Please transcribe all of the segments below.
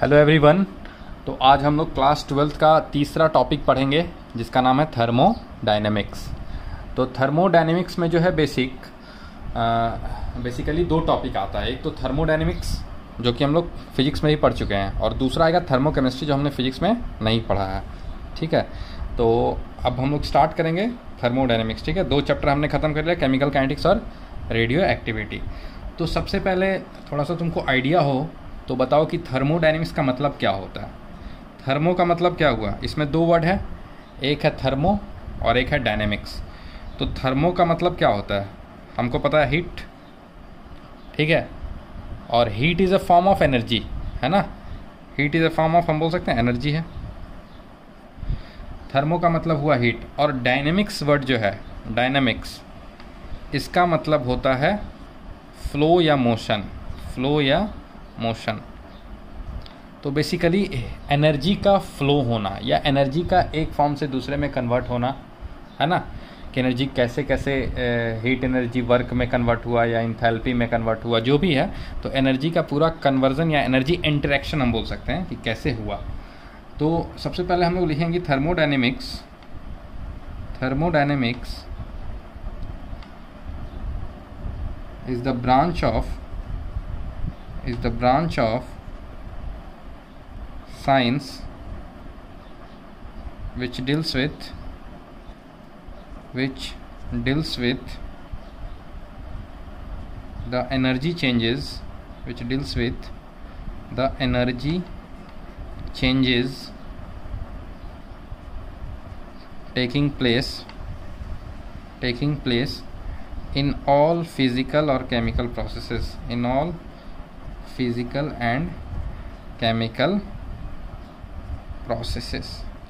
Hello everyone. तो आज हम लोग क्लास 12th का तीसरा टॉपिक पढ़ेंगे जिसका नाम है थर्मोडायनेमिक्स। तो थर्मोडायनेमिक्स में जो है बेसिकली दो टॉपिक आता है। एक तो थर्मोडायनेमिक्स जो कि हम लोग फिजिक्स में ही पढ़ चुके हैं, और दूसरा आएगा थर्मोकेमिस्ट्री जो हमने फिजिक्स में नहीं पढ़ा है। ठीक है, तो अब हम लोग स्टार्ट करेंगे थर्मोडायनेमिक्स। ठीक है, दो चैप्टर हमने ख़त्म कर लिया, केमिकल काइनेटिक्स और रेडियो एक्टिविटी। तो सबसे पहले थोड़ा सा तुमको आइडिया हो तो बताओ कि थर्मोडायनेमिक्स का मतलब क्या होता है। थर्मो का मतलब क्या हुआ, इसमें दो वर्ड है, एक है थर्मो और एक है डायनेमिक्स। तो थर्मो का मतलब क्या होता है, हमको पता है हीट। ठीक है, और heat is a form of energy, है ना। Heat is a form of, हम बोल सकते हैं, एनर्जी है। थर्मो का मतलब हुआ हीट। और डायनेमिक्स वर्ड जो है, डायनेमिक्स, इसका मतलब होता है फ्लो या मोशन। फ्लो या मोशन। तो बेसिकली एनर्जी का फ्लो होना या एनर्जी का एक फॉर्म से दूसरे में कन्वर्ट होना, है ना। कि एनर्जी कैसे कैसे हीट एनर्जी वर्क में कन्वर्ट हुआ या इंथैल्पी में कन्वर्ट हुआ, जो भी है। तो एनर्जी का पूरा कन्वर्जन या एनर्जी इंटरेक्शन हम बोल सकते हैं कि कैसे हुआ। तो सबसे पहले हम लोग लिखेंगे thermodynamics. Thermodynamics is the branch of science which deals with the energy changes, taking place in all physical or chemical processes, in all physical and chemical processes।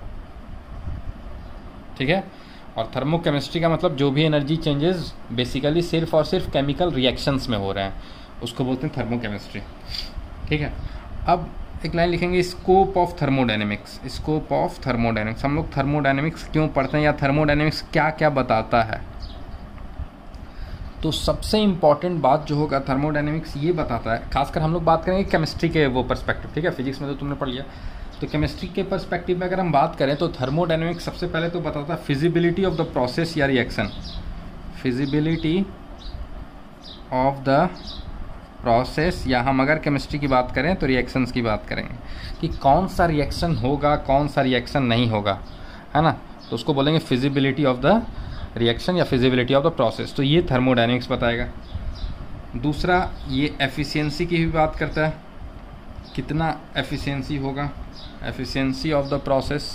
ठीक है, और थर्मोकेमिस्ट्री का मतलब जो भी एनर्जी चेंजेस बेसिकली सिर्फ और सिर्फ केमिकल रिएक्शंस में हो रहे हैं, उसको बोलते हैं थर्मोकेमिस्ट्री। ठीक है, अब एक लाइन लिखेंगे, scope of thermodynamics. Scope of thermodynamics, हम लोग थर्मोडायनेमिक्स क्यों पढ़ते हैं या थर्मोडायनेमिक्स क्या क्या बताता है। तो सबसे इम्पॉर्टेंट बात जो होगा, थर्मोडायनेमिक्स ये बताता है, खासकर हम लोग बात करेंगे केमिस्ट्री के वो पर्सपेक्टिव। ठीक है, फिजिक्स में तो तुमने पढ़ लिया, तो केमिस्ट्री के पर्सपेक्टिव में अगर हम बात करें तो थर्मोडायनेमिक्स सबसे पहले तो बताता है फिजिबिलिटी ऑफ द प्रोसेस या reaction. Feasibility of the process, या हम अगर केमिस्ट्री की बात करें तो रिएक्शंस की बात करेंगे कि कौन सा रिएक्शन होगा, कौन सा रिएक्शन नहीं होगा, है ना। तो उसको बोलेंगे फिजिबिलिटी ऑफ द रिएक्शन या फिजिबिलिटी ऑफ द प्रोसेस। तो ये थर्मोडायनेमिक्स बताएगा। दूसरा, ये एफिशिएंसी की भी बात करता है, कितना एफिशिएंसी होगा, एफिशिएंसी ऑफ द प्रोसेस,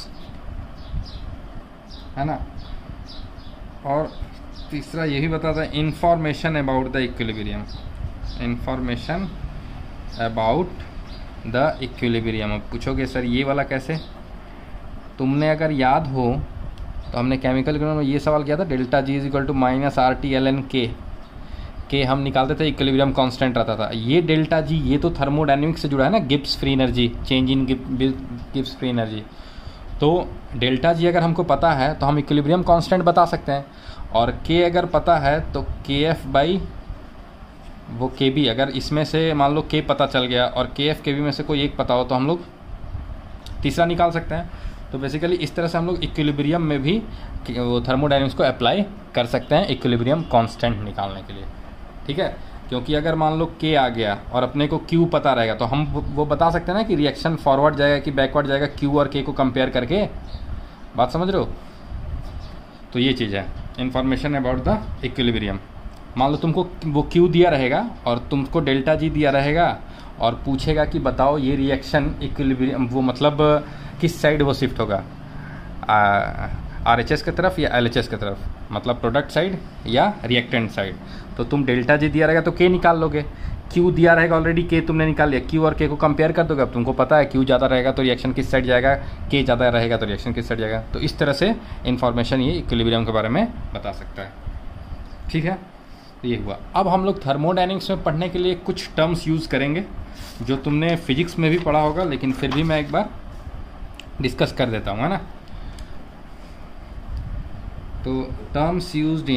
है ना। और तीसरा ये भी बताता है information about the equilibrium. Information about the equilibrium. अब पूछोगे सर ये वाला कैसे, तुमने अगर याद हो तो हमने केमिकल में ये सवाल किया था, delta G is equal to minus R T L N K हम निकालते थे, इक्विलिब्रियम कांस्टेंट रहता था। ये डेल्टा जी ये तो थर्मोडायनेमिक्स से जुड़ा है ना, Gibbs free energy, change in Gibbs free energy. तो डेल्टा जी अगर हमको पता है तो हम इक्विलिब्रियम कांस्टेंट बता सकते हैं, और के अगर पता है तो के एफ बाई वो के बी, अगर इसमें से मान लो के पता चल गया और के एफ के बी में से कोई एक पता हो तो हम लोग तीसरा निकाल सकते हैं। तो बेसिकली इस तरह से हम लोग इक्विलिब्रियम में भी वो थर्मोडायनेमिक्स को अप्लाई कर सकते हैं इक्विलिब्रियम कांस्टेंट निकालने के लिए। ठीक है, क्योंकि अगर मान लो के आ गया और अपने को क्यू पता रहेगा तो हम वो बता सकते हैं ना कि रिएक्शन फॉरवर्ड जाएगा कि बैकवर्ड जाएगा, क्यू और के को कंपेयर करके। बात समझ रहे हो। तो ये चीज़ है इंफॉर्मेशन अबाउट द इक्विलिब्रियम। मान लो तुमको वो क्यू दिया रहेगा और तुमको डेल्टा जी दिया रहेगा और पूछेगा कि बताओ ये रिएक्शन इक्विलिब्रियम वो मतलब किस साइड वो शिफ्ट होगा, आर एच एस की तरफ या एल एच एस की तरफ, मतलब प्रोडक्ट साइड या रिएक्टेंट साइड। तो तुम डेल्टा जी दिया रहेगा तो के निकाल लोगे, क्यू दिया रहेगा ऑलरेडी के तुमने निकाल लिया, क्यू और के को कंपेयर कर दोगे। अब तुमको पता है क्यू ज़्यादा रहेगा तो रिएक्शन किस साइड जाएगा, के ज़्यादा रहेगा तो रिएक्शन किस साइड जाएगा। तो इस तरह से इन्फॉर्मेशन ये इक्विलिब्रियम के बारे में बता सकता है। ठीक है, ये हुआ। अब हम लोग थर्मोडायनेमिक्स में पढ़ने के लिए कुछ टर्म्स यूज़ करेंगे जो तुमने फिजिक्स में भी पढ़ा होगा, लेकिन फिर भी मैं एक बार डिस्कस कर देता हूँ, है ना। तो टर्म्स यूज्ड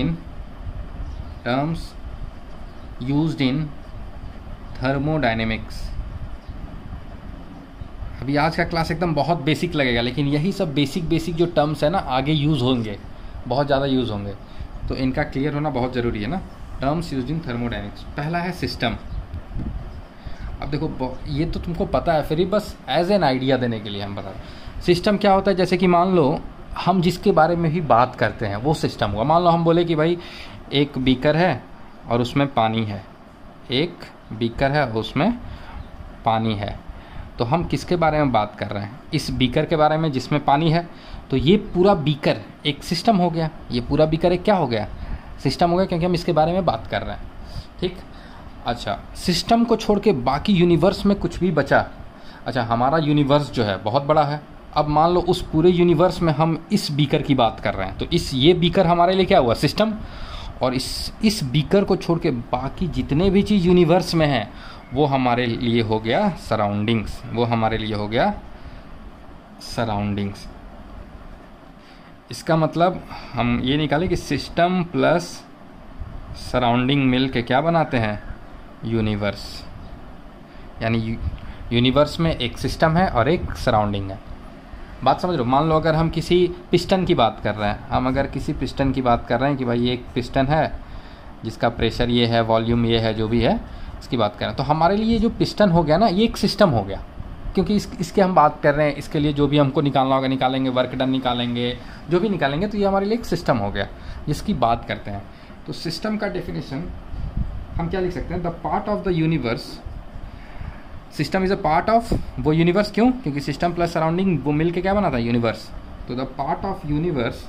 इन thermodynamics अभी आज का क्लास एकदम बहुत बेसिक लगेगा, लेकिन यही सब बेसिक जो टर्म्स है ना आगे यूज़ होंगे, बहुत ज़्यादा यूज़ होंगे, तो इनका क्लियर होना बहुत ज़रूरी है ना। टर्म्स यूज इन थर्मोडाइनमिक्स, पहला है सिस्टम। अब देखो ये तो तुमको पता है, फिर भी बस एज एन आइडिया देने के लिए हम बता रहे। सिस्टम क्या होता है, जैसे कि मान लो हम जिसके बारे में भी बात करते हैं वो सिस्टम हुआ। मान लो हम बोले कि भाई एक बीकर है और उसमें पानी है, एक बीकर है उसमें पानी है, तो हम किसके बारे में बात कर रहे हैं, इस बीकर के बारे में जिसमें पानी है। तो ये पूरा बीकर एक सिस्टम हो गया, ये पूरा बीकर एक क्या हो गया, सिस्टम हो गया, क्योंकि हम इसके बारे में बात कर रहे हैं। ठीक, अच्छा सिस्टम को छोड़ के बाकी यूनिवर्स में कुछ भी बचा। अच्छा हमारा यूनिवर्स जो है बहुत बड़ा है, अब मान लो उस पूरे यूनिवर्स में हम इस बीकर की बात कर रहे हैं, तो ये बीकर हमारे लिए क्या हुआ, सिस्टम। और इस बीकर को छोड़ के बाकी जितने भी चीज़ यूनिवर्स में हैं वो हमारे लिए हो गया सराउंडिंग्स, वो हमारे लिए हो गया सराउंडिंग्स। इसका मतलब हम ये निकालें कि सिस्टम प्लस सराउंडिंग मिल के क्या बनाते हैं, यूनिवर्स। यानी यूनिवर्स में एक सिस्टम है और एक सराउंडिंग है। बात समझ लो, मान लो अगर हम किसी पिस्टन की बात कर रहे हैं, हम अगर किसी पिस्टन की बात कर रहे हैं कि भाई ये एक पिस्टन है जिसका प्रेशर ये है, वॉल्यूम ये है, जो भी है इसकी बात कर रहे हैं, तो हमारे लिए जो पिस्टन हो गया ना ये एक सिस्टम हो गया, क्योंकि इसके हम बात कर रहे हैं, इसके लिए जो भी हमको निकालना होगा निकालेंगे, वर्क डन निकालेंगे, जो भी निकालेंगे, तो ये हमारे लिए एक सिस्टम हो गया जिसकी बात करते हैं। तो सिस्टम का डेफिनेशन हम क्या लिख सकते हैं, the part of the universe, system is a part of वो यूनिवर्स। क्यों, क्योंकि सिस्टम प्लस सराउंडिंग वो मिल के क्या बनाता है, यूनिवर्स। तो the part of universe,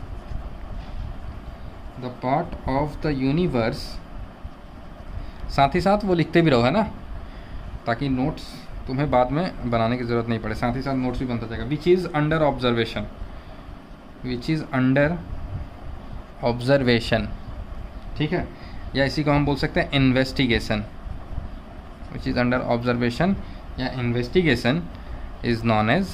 the part of the universe, साथ ही साथ वो लिखते भी रहो है ना, ताकि नोट्स तुम्हें बाद में बनाने की ज़रूरत नहीं पड़े, साथ ही साथ नोट्स भी बनता जाएगा। Which is under observation, which is under observation, ठीक है, या इसी को हम बोल सकते हैं investigation. Which is under observation या investigation is known as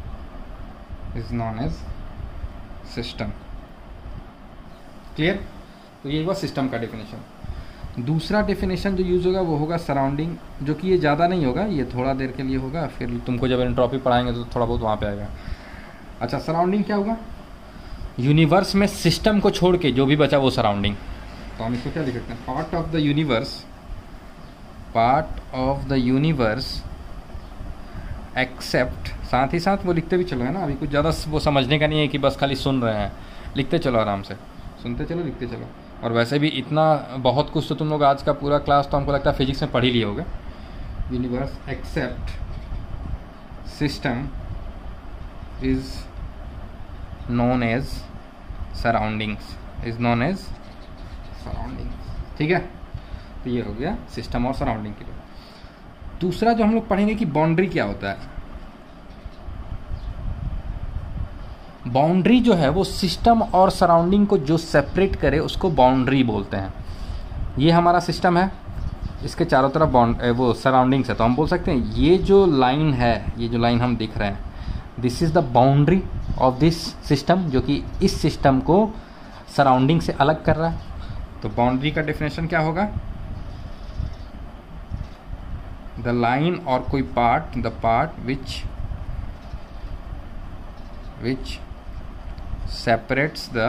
system. Clear, तो ये हुआ सिस्टम का डेफिनेशन। दूसरा डेफिनेशन जो यूज़ होगा वो होगा सराउंडिंग, जो कि ये ज़्यादा नहीं होगा, ये थोड़ा देर के लिए होगा, फिर तुमको जब एंट्रोपी पढ़ाएंगे तो थोड़ा बहुत वहाँ पे आएगा। अच्छा सराउंडिंग क्या होगा, यूनिवर्स में सिस्टम को छोड़ के जो भी बचा वो सराउंडिंग। तो हम इसको क्या लिख सकते हैं, part of the universe, part of the universe except, साथ ही साथ वो लिखते भी चलो है ना, अभी कुछ ज़्यादा वो समझने का नहीं है कि बस खाली सुन रहे हैं, लिखते चलो आराम से, सुनते चलो लिखते चलो। और वैसे भी इतना बहुत कुछ तो तुम लोग आज का पूरा क्लास तो हमको लगता है फिजिक्स में पढ़ ही लिए होगे। Universe except system is known as surroundings, is known as surroundings. ठीक है, तो ये हो गया सिस्टम और सराउंडिंग के लिए। दूसरा जो हम लोग पढ़ेंगे कि बाउंड्री क्या होता है। बाउंड्री जो है वो सिस्टम और सराउंडिंग को जो सेपरेट करे उसको बाउंड्री बोलते हैं। ये हमारा सिस्टम है, इसके चारों तरफ वो सराउंडिंग्स है, तो हम बोल सकते हैं ये जो लाइन है, ये जो लाइन हम दिख रहे हैं, this is the boundary of this system, जो कि इस सिस्टम को सराउंडिंग से अलग कर रहा है। तो बाउंड्री का डेफिनेशन क्या होगा, द लाइन और कोई part, the part which separates the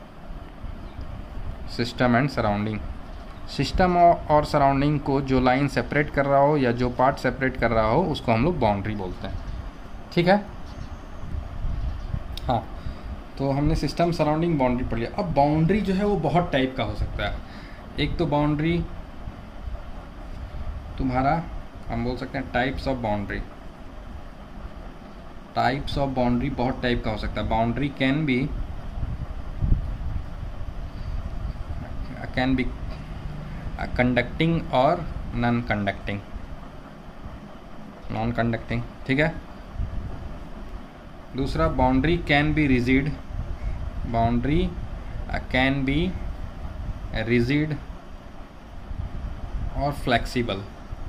system and surrounding। System और सराउंडिंग को जो लाइन सेपरेट कर रहा हो या जो पार्ट सेपरेट कर रहा हो उसको हम लोग बाउंड्री बोलते हैं। ठीक है, हाँ, तो हमने सिस्टम सराउंडिंग बाउंड्री पढ़ लिया। अब बाउंड्री जो है वो बहुत टाइप का हो सकता है। एक तो बाउंड्री तुम्हारा हम बोल सकते हैं types of boundary, types of boundary बहुत टाइप का हो सकता है। बाउंड्री कैन बी कंडक्टिंग और नॉन कंडक्टिंग, नॉन कंडक्टिंग। ठीक है, दूसरा boundary can be rigid, boundary can be rigid और फ्लेक्सिबल।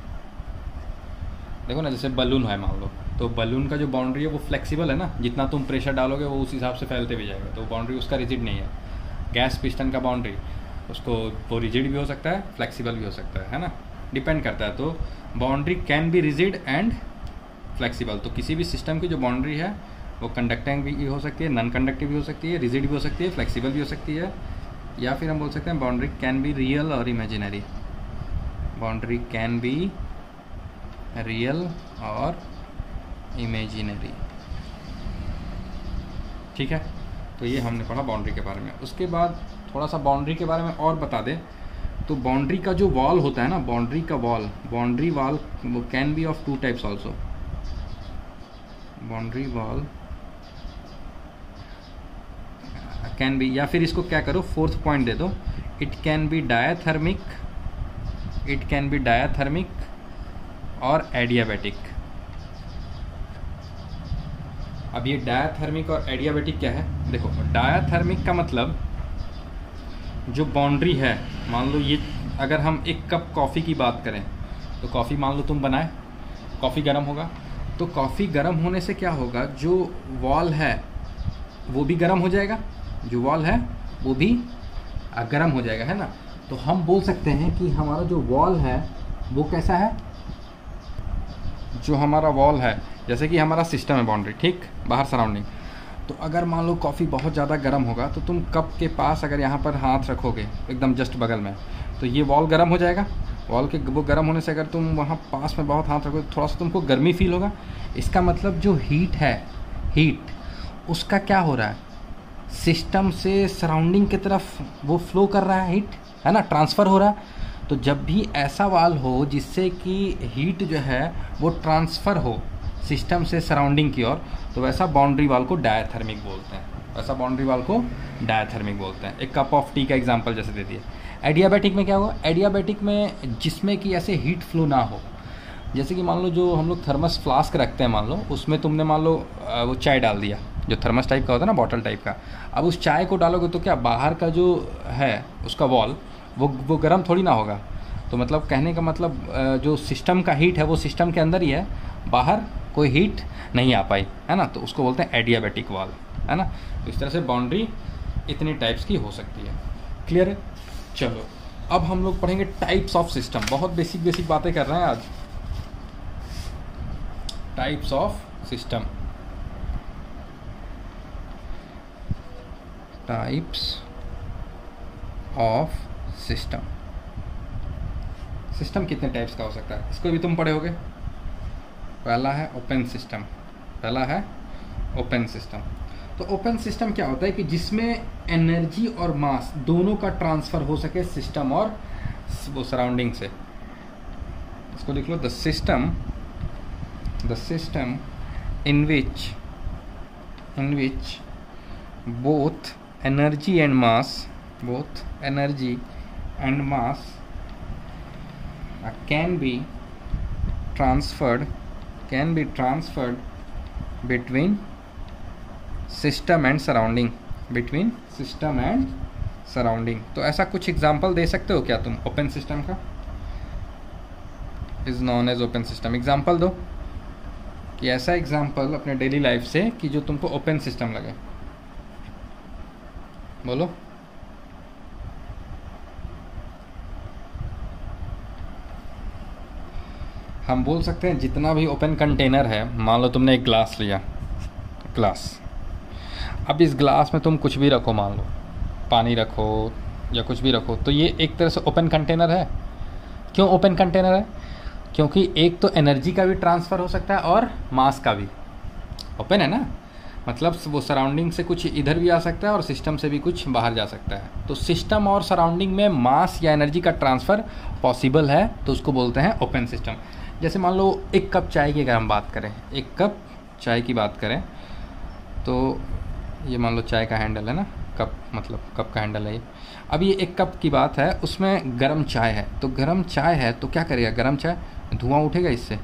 देखो ना, जैसे बलून है मान लो, तो बलून का जो बाउंड्री है वो फ्लेक्सिबल है ना, जितना तुम प्रेशर डालोगे वो उस हिसाब से फैलते भी जाएगा, तो बाउंड्री उसका रिजिड नहीं है। गैस पिस्टन का बाउंड्री, उसको वो रिजिड भी हो सकता है, फ्लेक्सिबल भी हो सकता है ना, डिपेंड करता है। तो boundary can be rigid and flexible. तो किसी भी सिस्टम की जो बाउंड्री है वो कंडक्टिंग भी हो सकती है, नॉन कंडक्टिव भी हो सकती है, रिजिड भी हो सकती है, फ्लेक्सिबल भी हो सकती है, या फिर हम बोल सकते हैं बाउंड्री कैन बी रियल और imaginary. Boundary can be real और इमेजिनरी। ठीक है, तो ये हमने पढ़ा बाउंड्री के बारे में। उसके बाद थोड़ा सा बाउंड्री के बारे में और बता दें तो बाउंड्री का जो वॉल होता है ना, बाउंड्री का वॉल, बाउंड्री वॉल वो can be of 2 types also. Boundary wall can be, या फिर इसको क्या करो 4th पॉइंट दे दो, it can be diathermic, it can be diathermic और एडियाबैटिक। अब ये डायाथर्मिक और एडियाबैटिक क्या है? देखो, डायाथर्मिक का मतलब जो बाउंड्री है, मान लो ये अगर हम 1 कप कॉफ़ी की बात करें तो कॉफ़ी मान लो तुम बनाए, कॉफ़ी गर्म होगा, तो कॉफ़ी गर्म होने से क्या होगा, जो वॉल है वो भी गर्म हो जाएगा, जो वॉल है वो भी गर्म हो जाएगा, है ना। तो हम बोल सकते हैं कि हमारा जो वॉल है वो कैसा है, जो हमारा वॉल है जैसे कि हमारा सिस्टम है बाउंड्री, ठीक, बाहर सराउंडिंग। तो अगर मान लो कॉफ़ी बहुत ज़्यादा गर्म होगा तो तुम कप के पास अगर यहाँ पर हाथ रखोगे एकदम जस्ट बगल में, तो ये वॉल गर्म हो जाएगा। वॉल के वो गर्म होने से अगर तुम वहाँ पास में बहुत हाथ रखोगे तो थोड़ा सा तुमको गर्मी फील होगा। इसका मतलब जो हीट है, हीट उसका क्या हो रहा है, सिस्टम से सराउंडिंग की तरफ वो फ्लो कर रहा है, हीट है ना, ट्रांसफ़र हो रहा है। तो जब भी ऐसा वाल हो जिससे कि हीट जो है वो ट्रांसफ़र हो सिस्टम से सराउंडिंग की ओर, तो वैसा बाउंड्री वाल को डायाथर्मिक बोलते हैं, वैसा बाउंड्री वाल को डायाथर्मिक बोलते हैं। एक कप ऑफ टी का एग्जांपल जैसे दे दिए। एडियाबैटिक में क्या होगा, एडियाबैटिक में जिसमें कि ऐसे हीट फ्लो ना हो, जैसे कि मान लो जो हम लोग थर्मस फ्लास्क रखते हैं, मान लो उसमें तुमने मान लो वो चाय डाल दिया, जो थर्मस टाइप का होता है ना, बॉटल टाइप का। अब उस चाय को डालोगे तो क्या बाहर का जो है उसका वॉल वो गर्म थोड़ी ना होगा। तो मतलब कहने का मतलब जो सिस्टम का हीट है वो सिस्टम के अंदर ही है, बाहर कोई हीट नहीं आ पाई, है ना, तो उसको बोलते हैं एडियाबैटिक वॉल, है ना। तो इस तरह से बाउंड्री इतनी टाइप्स की हो सकती है। क्लियर है? चलो अब हम लोग पढ़ेंगे टाइप्स ऑफ सिस्टम। बहुत बेसिक बेसिक बातें कर रहे हैं आज। Types of system, types of system. System कितने टाइप्स का हो सकता है, इसको भी तुम पढ़े होगे। पहला है ओपन सिस्टम, पहला है ओपन सिस्टम। तो ओपन सिस्टम क्या होता है कि जिसमें एनर्जी और मास दोनों का ट्रांसफ़र हो सके सिस्टम और वो सराउंडिंग से। इसको लिख लो, the system in which both energy and mass can be transferred between system and surrounding, तो ऐसा कुछ एग्जांपल दे सकते हो क्या तुम ओपन सिस्टम का? Is known as open system. Example दो कि ऐसा एग्जांपल अपने डेली लाइफ से कि जो तुमको ओपन सिस्टम लगे, बोलो। हम बोल सकते हैं जितना भी ओपन कंटेनर है, मान लो तुमने एक ग्लास लिया, ग्लास, अब इस ग्लास में तुम कुछ भी रखो, मान लो पानी रखो या कुछ भी रखो, तो ये एक तरह से ओपन कंटेनर है। क्यों ओपन कंटेनर है? क्योंकि एक तो एनर्जी का भी ट्रांसफ़र हो सकता है और मास का भी। ओपन है ना, मतलब वो सराउंडिंग से कुछ इधर भी आ सकता है और सिस्टम से भी कुछ बाहर जा सकता है। तो सिस्टम और सराउंडिंग में मास या एनर्जी का ट्रांसफ़र पॉसिबल है, तो उसको बोलते हैं ओपन सिस्टम। जैसे मान लो 1 कप चाय की अगर हम बात करें, 1 कप चाय की बात करें, तो ये मान लो चाय का हैंडल है ना, कप मतलब कप का हैंडल है ये। अब ये 1 कप की बात है, उसमें गर्म चाय है, तो गर्म चाय है तो क्या करेगा गर्म चाय, धुआं उठेगा इससे।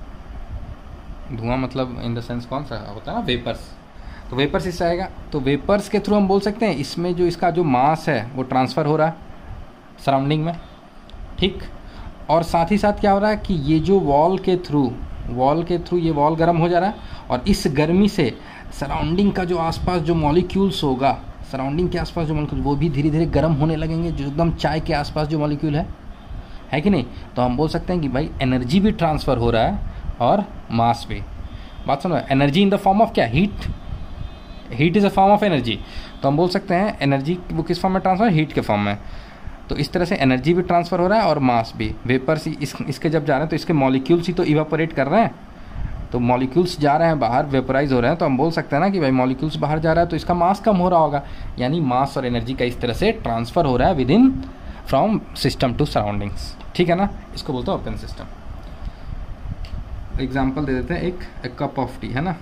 धुआं मतलब इन द सेंस कौन सा होता है ना, वेपर्स। तो वेपर्स इससे आएगा, तो वेपर्स के थ्रू हम बोल सकते हैं इसमें जो इसका जो मास है वो ट्रांसफ़र हो रहा है सराउंडिंग में, ठीक। और साथ ही साथ क्या हो रहा है कि ये जो वॉल के थ्रू ये वॉल गर्म हो जा रहा है, और इस गर्मी से सराउंडिंग का जो आसपास जो मॉलिक्यूल्स होगा, सराउंडिंग के आसपास जो मॉलिक्यूल वो भी धीरे धीरे गर्म होने लगेंगे, जो एकदम चाय के आसपास जो मॉलिक्यूल है कि नहीं। तो हम बोल सकते हैं कि भाई एनर्जी भी ट्रांसफ़र हो रहा है और मास भी। बात सुनो, energy in the form of क्या, heat, heat is a form of energy. तो हम बोल सकते हैं एनर्जी वो किस फॉर्म में ट्रांसफर, हीट के फॉर्म में। तो इस तरह से एनर्जी भी ट्रांसफ़र हो रहा है और मास भी। वेपर्स इसके जब जा रहे हैं तो इसके मॉलिक्यूल्स ही तो इवापोरेट कर रहे हैं, तो मॉलिक्यूल्स जा रहे हैं बाहर, वेपराइज हो रहे हैं, तो हम बोल सकते हैं ना कि भाई मॉलिक्यूल्स बाहर जा रहा है तो इसका मास कम हो रहा होगा, यानी मास और एनर्जी का इस तरह से ट्रांसफ़र हो रहा है with in from system to surroundings, ठीक है ना। इसको बोलते हैं ओपन सिस्टम। एग्जाम्पल दे देते हैं, एक कप ऑफ टी है ना,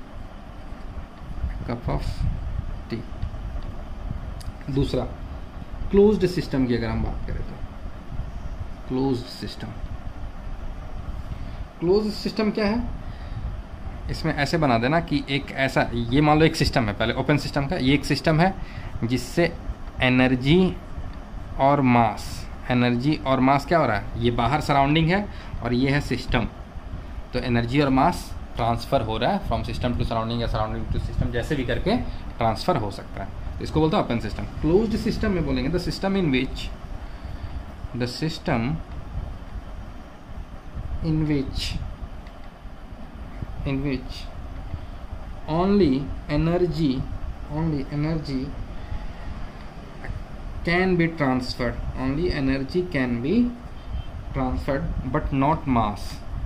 कप ऑफ टी। दूसरा क्लोज्ड सिस्टम की अगर हम बात करें तो क्लोज्ड सिस्टम, क्लोज्ड सिस्टम क्या है, इसमें ऐसे बना देना कि एक ऐसा, ये मान लो एक सिस्टम है, पहले ओपन सिस्टम का, ये एक सिस्टम है जिससे एनर्जी और मास, एनर्जी और मास क्या हो रहा है, ये बाहर सराउंडिंग है और ये है सिस्टम, तो एनर्जी और मास ट्रांसफ़र हो रहा है फ्रॉम सिस्टम टू सराउंडिंग या सराउंडिंग टू सिस्टम, जैसे भी करके ट्रांसफ़र हो सकता है, तो इसको बोलते हैं ओपन सिस्टम। क्लोज्ड सिस्टम में बोलेंगे the system in which only energy can be transferred, but not mass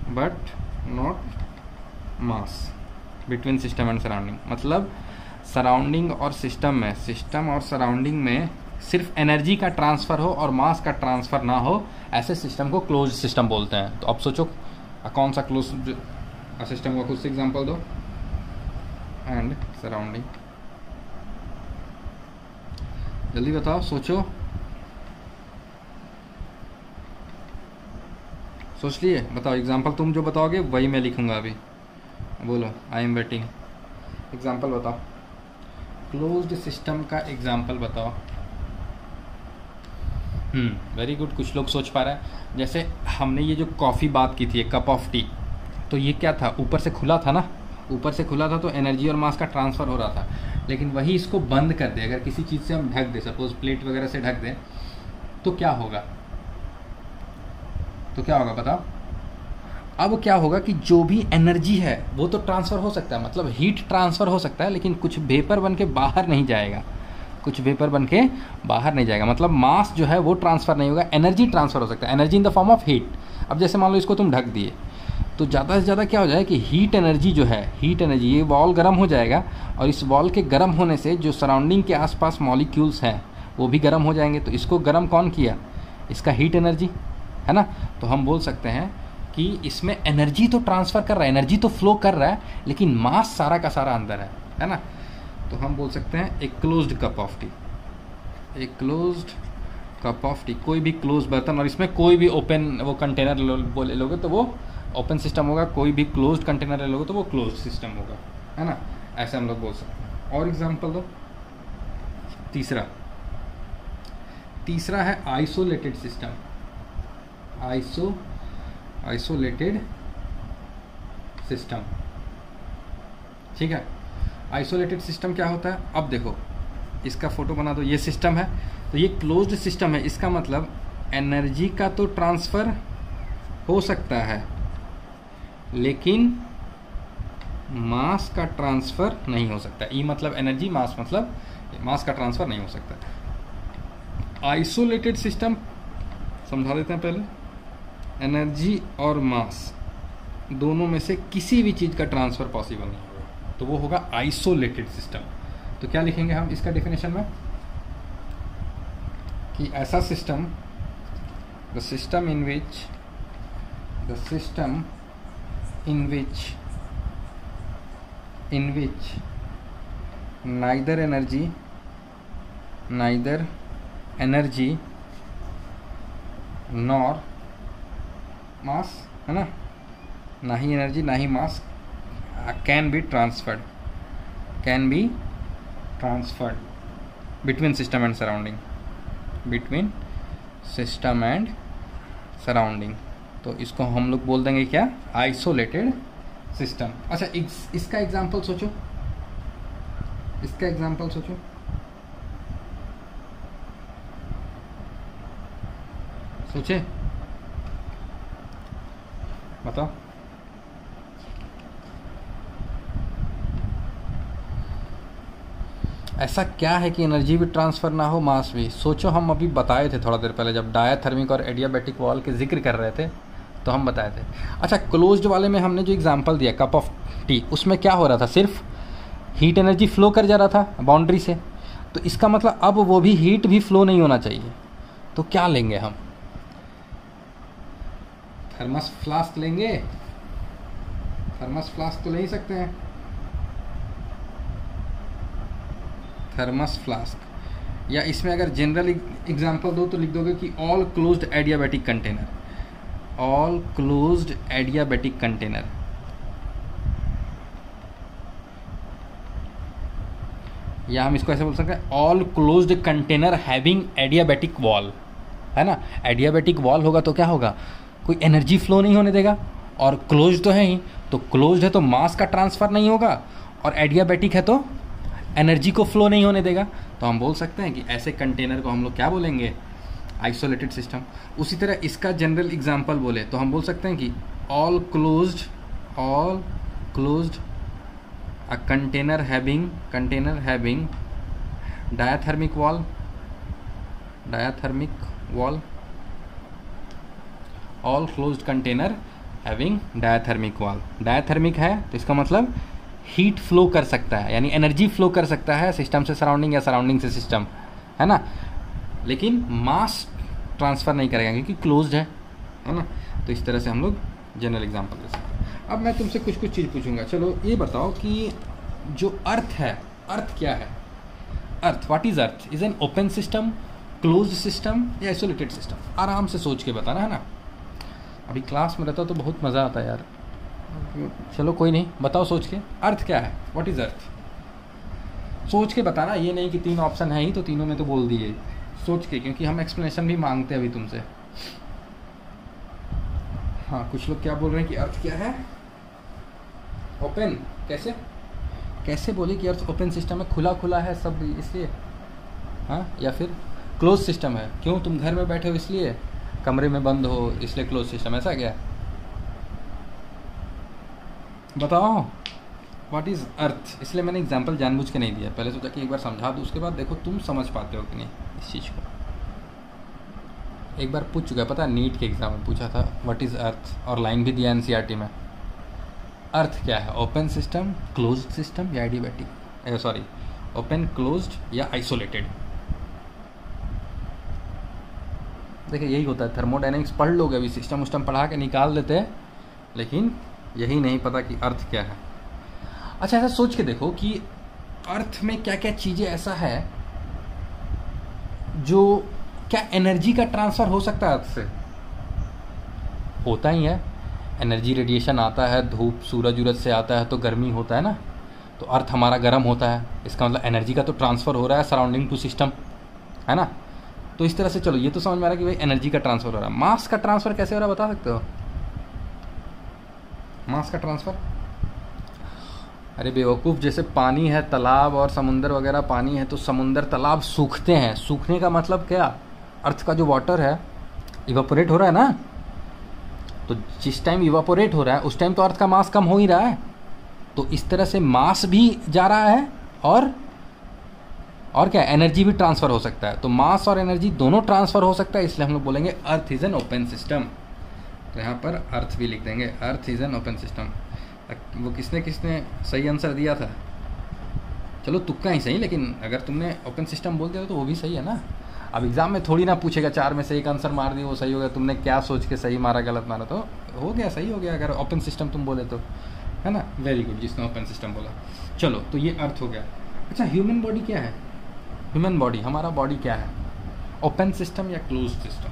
between system and surrounding। मतलब सराउंडिंग और सिस्टम में, सिस्टम और सराउंडिंग में सिर्फ एनर्जी का ट्रांसफ़र हो और मास का ट्रांसफ़र ना हो, ऐसे सिस्टम को क्लोज सिस्टम बोलते हैं। तो अब सोचो कौन सा क्लोज सिस्टम का, खुद से एग्जांपल दो। एंड सराउंडिंग, जल्दी बताओ, सोचो, सोच लिए, बताओ एग्जांपल, तुम जो बताओगे वही मैं लिखूंगा अभी। बोलो, आई एम वेटिंग। एग्जांपल बताओ, क्लोज्ड सिस्टम का एग्जांपल बताओ। वेरी गुड, कुछ लोग सोच पा रहे हैं। जैसे हमने ये जो कॉफ़ी बात की थी, कप ऑफ टी, तो ये क्या था, ऊपर से खुला था ना, ऊपर से खुला था तो एनर्जी और मास का ट्रांसफ़र हो रहा था, लेकिन वही इसको बंद कर दे, अगर किसी चीज़ से हम ढक दें, सपोज प्लेट वगैरह से ढक दें, तो क्या होगा, बताओ। अब क्या होगा कि जो भी एनर्जी है वो तो ट्रांसफ़र हो सकता है, मतलब हीट ट्रांसफ़र हो सकता है, लेकिन कुछ वेपर बन के बाहर नहीं जाएगा, मतलब मास जो है वो ट्रांसफ़र नहीं होगा, एनर्जी ट्रांसफ़र हो सकता है, energy in the form of heat. अब जैसे मान लो इसको तुम ढक दिए, तो ज़्यादा से ज़्यादा क्या हो जाए कि हीट एनर्जी जो है, ये वॉल गर्म हो जाएगा, और इस वॉल के गर्म होने से जो सराउंडिंग के आसपास मॉलिक्यूल्स हैं वो भी गर्म हो जाएंगे, तो इसको गर्म कौन किया, इसका हीट एनर्जी है ना। तो हम बोल सकते हैं कि इसमें एनर्जी तो ट्रांसफ़र कर रहा है, एनर्जी तो फ्लो कर रहा है, लेकिन मास सारा का सारा अंदर है ना। तो हम बोल सकते हैं एक क्लोज्ड कप ऑफ टी, कोई भी क्लोज बर्तन, और इसमें कोई भी ओपन वो कंटेनर ले लोगे तो वो ओपन सिस्टम होगा, कोई भी क्लोज्ड कंटेनर ले लोगे तो वो क्लोज सिस्टम होगा, है ना। ऐसे हम लोग बोल सकते हैं। और एग्जांपल दो। तीसरा है आइसोलेटेड सिस्टम। आइसोलेटेड सिस्टम, ठीक है। आइसोलेटेड सिस्टम क्या होता है, अब देखो इसका फोटो बना दो, ये सिस्टम है, तो ये क्लोज्ड सिस्टम है, इसका मतलब एनर्जी का तो ट्रांसफ़र हो सकता है, लेकिन मास का ट्रांसफ़र नहीं हो सकता। ई मतलब एनर्जी, मास मतलब मास का ट्रांसफ़र नहीं हो सकता। आइसोलेटेड सिस्टम समझा देते हैं पहले। एनर्जी और मास दोनों में से किसी भी चीज़ का ट्रांसफ़र पॉसिबल नहीं होगा, तो वो होगा आइसोलेटेड सिस्टम। तो क्या लिखेंगे हम इसका डेफिनेशन में कि ऐसा system, the system in which neither energy nor mass, है ना, ना ही एनर्जी ना ही mass can be transferred between system and surrounding, तो इसको हम लोग बोल देंगे क्या, आइसोलेटेड सिस्टम। अच्छा, इसका एग्जांपल सोचो, सोचे, बताओ। ऐसा क्या है कि एनर्जी भी ट्रांसफ़र ना हो, मास भी? सोचो, हम अभी बताए थे थोड़ा देर पहले जब डायाथर्मिक और एडियाबैटिक वॉल के जिक्र कर रहे थे तो हम बताए थे। अच्छा, क्लोज्ड वाले में हमने जो एग्जांपल दिया कप ऑफ टी, उसमें क्या हो रहा था? सिर्फ हीट एनर्जी फ्लो कर जा रहा था बाउंड्री से। तो इसका मतलब अब वो भी हीट भी फ्लो नहीं होना चाहिए। तो क्या लेंगे हम? थर्मस फ्लास्क लेंगे। थर्मस फ्लास्क तो ले ही सकते हैं, थर्मस फ्लास्क। या इसमें अगर जनरल एग्जांपल दो तो लिख दोगे कि all closed adiabatic container, all closed adiabatic container. या हम इसको ऐसे बोल सकते हैं all closed container having adiabatic wall, है ना। एडियाबैटिक वॉल होगा तो क्या होगा? कोई एनर्जी फ्लो नहीं होने देगा, और क्लोज्ड तो है ही, तो क्लोज्ड है तो मास का ट्रांसफ़र नहीं होगा, और एडियाबैटिक है तो एनर्जी को फ्लो नहीं होने देगा। तो हम बोल सकते हैं कि ऐसे कंटेनर को हम लोग क्या बोलेंगे? Isolated system. उसी तरह इसका जनरल एग्जांपल बोले तो हम बोल सकते हैं कि all closed a container having diathermic wall, all closed container having diathermic wall. Diathermic है तो इसका मतलब हीट फ्लो कर सकता है, यानी एनर्जी फ्लो कर सकता है सिस्टम से सराउंडिंग या सराउंडिंग से सिस्टम, है ना, लेकिन मास ट्रांसफ़र नहीं करेगा क्योंकि क्लोज्ड है ना। तो इस तरह से हम लोग जनरल एग्जांपल दे सकते हैं। अब मैं तुमसे कुछ चीज़ पूछूंगा। चलो ये बताओ कि जो अर्थ है, अर्थ क्या है? Earth, what is earth? Is an open system, closed system या आइसोलेटेड सिस्टम? आराम से सोच के बताना, है ना। अभी क्लास में रहता तो बहुत मज़ा आता है यार। चलो कोई नहीं, बताओ सोच के, अर्थ क्या है? What is earth? सोच के बताना, ये नहीं कि 3 ऑप्शन है ही तो तीनों में तो बोल दिए। सोच के, क्योंकि हम एक्सप्लेनेशन भी मांगते हैं अभी तुमसे। हाँ, कुछ लोग क्या बोल रहे हैं कि अर्थ क्या है? ओपन। कैसे बोले कि अर्थ ओपन सिस्टम है? खुला है सब इसलिए? हाँ, या फिर क्लोज सिस्टम है? क्यों, तुम घर में बैठे हो इसलिए, कमरे में बंद हो इसलिए क्लोज सिस्टम, ऐसा क्या? बताओ व्हाट इज़ अर्थ। इसलिए मैंने एग्जांपल जानबूझ के नहीं दिया, पहले सोचा कि एक बार समझा दूँ, उसके बाद देखो तुम समझ पाते हो कि नहीं इस चीज़ को। एक बार पूछ चुका है, पता है, नीट के एग्जाम में पूछा था व्हाट इज़ अर्थ, और लाइन भी दिया एनसीईआरटी में। अर्थ क्या है? ओपन सिस्टम, क्लोज्ड सिस्टम या एडियाबैटिक, सॉरी, ओपन, क्लोज्ड या आइसोलेटेड। देखिए यही होता है, थर्मोडायनेमिक्स पढ़ लोगे, अभी सिस्टम उस्टम पढ़ा के निकाल देते हैं, लेकिन यही नहीं पता कि अर्थ क्या है। अच्छा, ऐसा सोच के देखो कि अर्थ में क्या क्या चीज़ें ऐसा है जो, क्या एनर्जी का ट्रांसफ़र हो सकता है अर्थ से? होता ही है, एनर्जी रेडिएशन आता है, धूप सूरज से आता है तो गर्मी होता है ना, तो अर्थ हमारा गर्म होता है, इसका मतलब एनर्जी का तो ट्रांसफ़र हो रहा है सराउंडिंग टू सिस्टम, है ना। तो इस तरह से चलो ये तो समझ में आ रहा है कि भाई एनर्जी का ट्रांसफ़र हो रहा है। मास का ट्रांसफ़र कैसे हो रहा है बता सकते हो? मास का ट्रांसफ़र, अरे बेवकूफ़, जैसे पानी है, तालाब और समुंदर वगैरह पानी है, तो समुंदर तालाब सूखते हैं। सूखने का मतलब क्या? अर्थ का जो वाटर है इवापोरेट हो रहा है ना, तो जिस टाइम इवापोरेट हो रहा है उस टाइम तो अर्थ का मास कम हो ही रहा है, तो इस तरह से मास भी जा रहा है और क्या, एनर्जी भी ट्रांसफ़र हो सकता है। तो मास और एनर्जी दोनों ट्रांसफ़र हो सकता है, इसलिए हम लोग बोलेंगे earth is an open system. तो यहाँ पर अर्थ भी लिख देंगे, earth is an open system. वो किसने सही आंसर दिया था? चलो तुक्का ही सही, लेकिन अगर तुमने ओपन सिस्टम बोल दिया तो वो भी सही है ना। अब एग्ज़ाम में थोड़ी ना पूछेगा 4 में से एक आंसर मार दिया वो सही हो गया, तुमने क्या सोच के सही मारा गलत मारा, तो हो गया सही हो गया अगर ओपन सिस्टम तुम बोले तो, है ना। वेरी गुड, जिसने ओपन सिस्टम बोला। चलो, तो ये अर्थ हो गया। अच्छा, ह्यूमन बॉडी क्या है? ह्यूमन बॉडी, हमारा बॉडी क्या है? ओपन सिस्टम या क्लोज सिस्टम?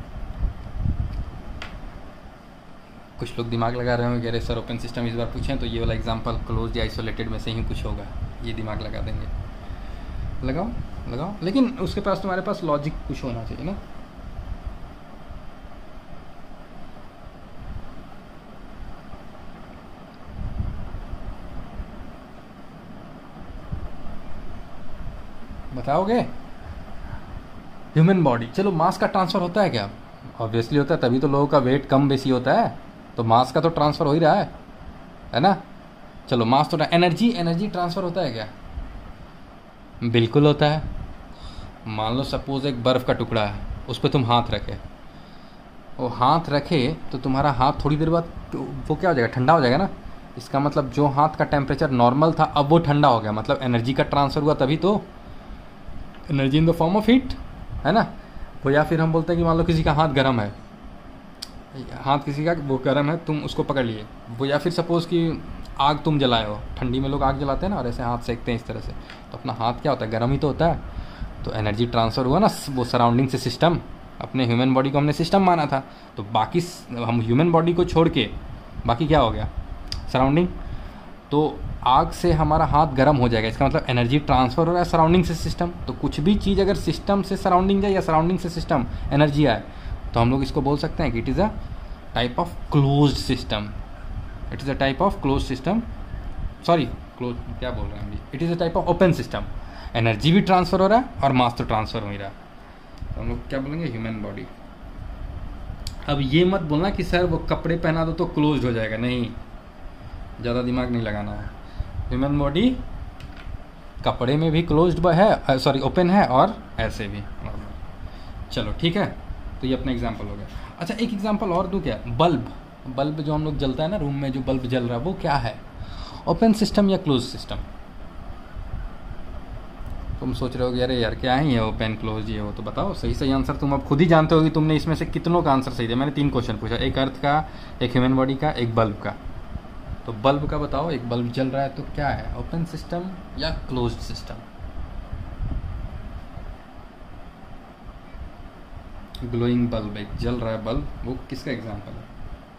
कुछ लोग दिमाग लगा रहे होंगे, अरे सर ओपन सिस्टम इस बार पूछें तो ये वाला एग्जांपल क्लोज या आइसोलेटेड में से ही कुछ होगा, ये दिमाग लगा देंगे। लगाओ, लेकिन उसके पास तुम्हारे पास लॉजिक कुछ होना चाहिए ना। बताओगे? ह्यूमन बॉडी, चलो मास का ट्रांसफ़र होता है क्या? ऑब्वियसली होता है, तभी तो लोगों का वेट कम बेसी होता है, तो मास का तो ट्रांसफ़र हो ही रहा है ना। चलो मास तो, एनर्जी ट्रांसफ़र होता है क्या? बिल्कुल होता है। मान लो सपोज एक बर्फ़ का टुकड़ा है, उस पर तुम हाथ रखे, वो हाथ रखे तो तुम्हारा हाथ थोड़ी देर बाद वो क्या हो जाएगा, ठंडा हो जाएगा ना। इसका मतलब जो हाथ का टेम्परेचर नॉर्मल था अब वो ठंडा हो गया, मतलब एनर्जी का ट्रांसफ़र हुआ, तभी तो energy in the form of heat, है ना। वो या फिर हम बोलते हैं कि मान लो किसी का हाथ गर्म है, हाथ किसी का वो गर्म है, तुम उसको पकड़ लिए वो, या फिर सपोज़ कि आग तुम जलाए हो, ठंडी में लोग आग जलाते हैं ना और ऐसे हाथ सेकते हैं इस तरह से, तो अपना हाथ क्या होता है, गर्म ही तो होता है। तो एनर्जी ट्रांसफ़र हुआ ना वो सराउंडिंग से सिस्टम। अपने ह्यूमन बॉडी को हमने सिस्टम माना था, तो बाकी हम ह्यूमन बॉडी को छोड़ के बाकी क्या हो गया, सराउंडिंग। तो आग से हमारा हाथ गर्म हो जाएगा, इसका मतलब एनर्जी ट्रांसफ़र हो रहा है सराउंडिंग से सिस्टम। तो कुछ भी चीज़ अगर सिस्टम से सराउंडिंग जाए या सराउंडिंग से सिस्टम एनर्जी आए, तो हम लोग इसको बोल सकते हैं कि it is a type of closed system. It is a type of close system, sorry close क्या बोल रहे हैं हम, it is a type of open system. Energy भी ट्रांसफ़र हो रहा है और मास तो ट्रांसफ़र हो ही रहा है, तो हम लोग क्या बोलेंगे, ह्यूमन बॉडी। अब ये मत बोलना कि सर वो कपड़े पहना दो तो क्लोज्ड हो जाएगा, नहीं, ज़्यादा दिमाग नहीं लगाना है। ह्यूमन बॉडी कपड़े में भी क्लोज्ड है, सॉरी ओपन है, और ऐसे भी नॉर्मल। चलो ठीक है, तो ये अपना एग्जांपल हो गया। अच्छा एक एग्जांपल और दूँ क्या, बल्ब जो हम लोग जलता है ना रूम में, जो बल्ब जल रहा है वो क्या है, ओपन सिस्टम या क्लोज सिस्टम। तुम सोच रहे हो कि अरे यार क्या है ये ओपन क्लोज ये वो, तो बताओ सही आंसर तुम अब खुद ही जानते हो कि तुमने इसमें से कितनों का आंसर सही दिया। मैंने 3 क्वेश्चन पूछा, एक अर्थ का, एक ह्यूमन बॉडी का, एक बल्ब का। तो बल्ब का बताओ, एक बल्ब जल रहा है तो क्या है, ओपन सिस्टम या क्लोज्ड सिस्टम। ग्लोइंग बल्ब, एक जल रहा है बल्ब, वो किसका एग्जांपल है,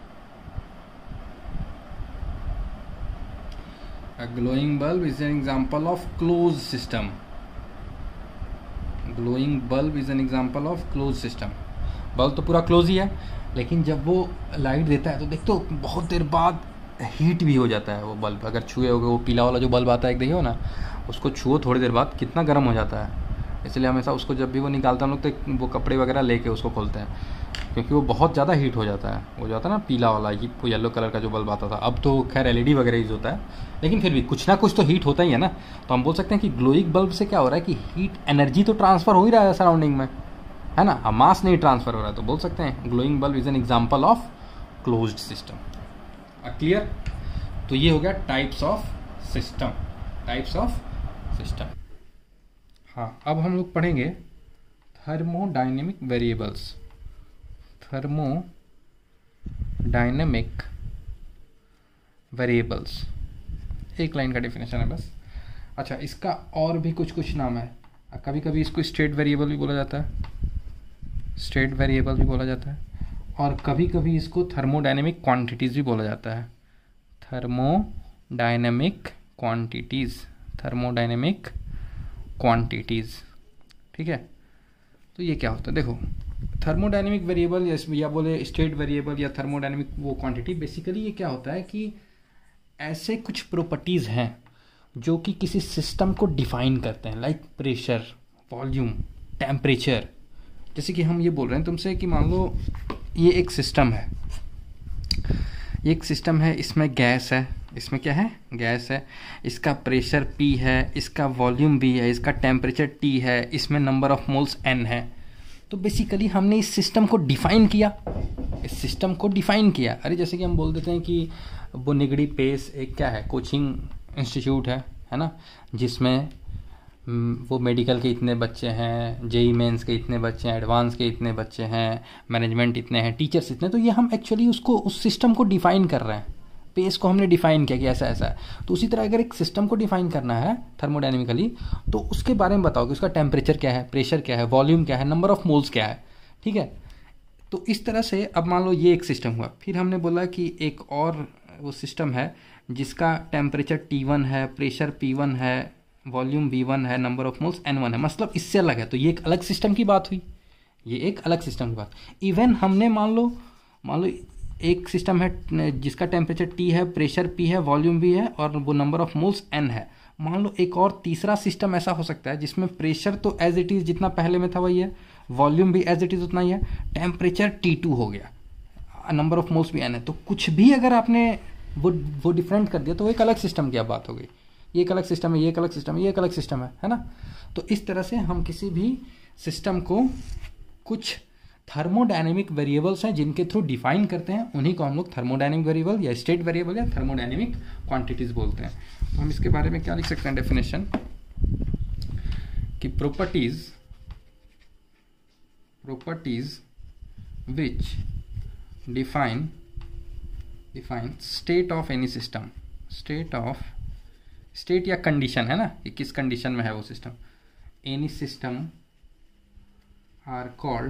A glowing bulb is an example of closed system. Glowing bulb is an example of closed system. Bulb तो पूरा क्लोज ही है, लेकिन जब वो लाइट देता है तो देखते हो बहुत देर बाद हीट भी हो जाता है वो बल्ब। अगर छुए होगे वो पीला वाला जो बल्ब आता है एक, देखिए ना, उसको छुओ थोड़ी देर बाद कितना गर्म हो जाता है। इसलिए हमेशा उसको जब भी वो निकालते हैं हम लोग तो वो कपड़े वगैरह लेके उसको खोलते हैं, क्योंकि वो बहुत ज़्यादा हीट हो जाता है। वो जो आता है ना पीला वाला, ये वो येलो कलर का जो बल्ब आता था, अब तो खैर LED वगैरह यूज़ होता है, लेकिन फिर भी कुछ ना कुछ तो हीट होता ही है ना। तो हम बोल सकते हैं कि ग्लोइंग बल्ब से क्या हो रहा है कि हीट एनर्जी तो ट्रांसफ़र हो ही रहा है सराउंडिंग में, है ना, मास नहीं ट्रांसफ़र हो रहा है। तो बोल सकते हैं glowing bulb is an example of closed system. Clear. तो ये हो गया types of system, types of system. हाँ, अब हम लोग पढ़ेंगे थर्मोडायनेमिक वेरिएबल्स। थर्मोडायनेमिक वेरिएबल्स एक लाइन का डेफिनेशन है बस। अच्छा, इसका और भी कुछ नाम है। कभी कभी इसको स्टेट वेरिएबल भी बोला जाता है, स्टेट वेरिएबल भी बोला जाता है, और कभी कभी इसको थर्मोडायनेमिक क्वांटिटीज़ भी बोला जाता है। थर्मोडायनेमिक क्वांटिटीज़, थर्मोडायनेमिक क्वांटिटीज़, ठीक है। तो ये क्या होता है, देखो थर्मोडायनेमिक वेरिएबल या बोले स्टेट वेरिएबल या थर्मोडायनेमिक वो क्वांटिटी, बेसिकली ये क्या होता है कि ऐसे कुछ प्रॉपर्टीज़ हैं जो कि किसी सिस्टम को डिफाइन करते हैं, लाइक प्रेशर, वॉल्यूम, टेम्परेचर। जैसे कि हम ये बोल रहे हैं तुमसे कि मान लो ये एक सिस्टम है, ये एक सिस्टम है, इसमें गैस है, इसमें क्या है, गैस है, इसका प्रेशर P है, इसका वॉल्यूम V है, इसका टेम्परेचर T है, इसमें नंबर ऑफ मोल्स N है। तो बेसिकली हमने इस सिस्टम को डिफ़ाइन किया, इस सिस्टम को डिफ़ाइन किया। अरे जैसे कि हम बोल देते हैं कि वो निगड़ी पेस एक क्या है, कोचिंग इंस्टीट्यूट है ना, जिसमें वो मेडिकल के इतने बच्चे हैं, JEE मेंस के इतने बच्चे हैं, एडवांस के इतने बच्चे हैं, मैनेजमेंट इतने हैं, टीचर्स इतने। तो ये हम एक्चुअली उसको, उस सिस्टम को डिफ़ाइन कर रहे हैं, पेस को हमने डिफ़ाइन किया कि ऐसा ऐसा है। तो उसी तरह अगर एक सिस्टम को डिफ़ाइन करना है थर्मोडायनेमिकली, तो उसके बारे में बताओ कि उसका टेम्परेचर क्या है, प्रेशर क्या है, वॉल्यूम क्या है, नंबर ऑफ मोल्स क्या है, ठीक है। तो इस तरह से अब मान लो ये एक सिस्टम हुआ, फिर हमने बोला कि एक और वो सिस्टम है जिसका टेम्परेचर T1 है, प्रेशर P1 है, वॉल्यूम V1 है, नंबर ऑफ मोल्स N1 है, मतलब इससे अलग है। तो ये एक अलग सिस्टम की बात हुई, ये एक अलग सिस्टम की बात। इवन हमने मान लो एक सिस्टम है जिसका टेम्परेचर T है, प्रेशर P है, वॉल्यूम V है, और वो नंबर ऑफ मोल्स N है। मान लो एक और तीसरा सिस्टम ऐसा हो सकता है जिसमें प्रेशर तो एज इट इज़ जितना पहले में था वही है, वॉल्यूम भी एज इट इज़ उतना ही है, टेम्परेचर T2 हो गया, नंबर ऑफ मोल्स भी N है। तो कुछ भी अगर आपने वो डिफरेंट कर दिया तो वो एक अलग सिस्टम की अब बात हो गई। ये एक अलग सिस्टम है, ये एक अलग सिस्टम है, ये एक अलग सिस्टम है ना। तो इस तरह से हम किसी भी सिस्टम को कुछ थर्मोडायनेमिक वेरिएबल्स हैं जिनके थ्रू डिफाइन करते हैं, उन्हीं को हम लोग थर्मोडायनेमिक वेरिएबल या स्टेट वेरिएबल या थर्मोडायनेमिक क्वांटिटीज बोलते हैं। तो हम इसके बारे में क्या लिख सकते हैं डेफिनेशन कि properties which define state of any system, state या कंडीशन है ना, कि किस कंडीशन में है वो system, any system are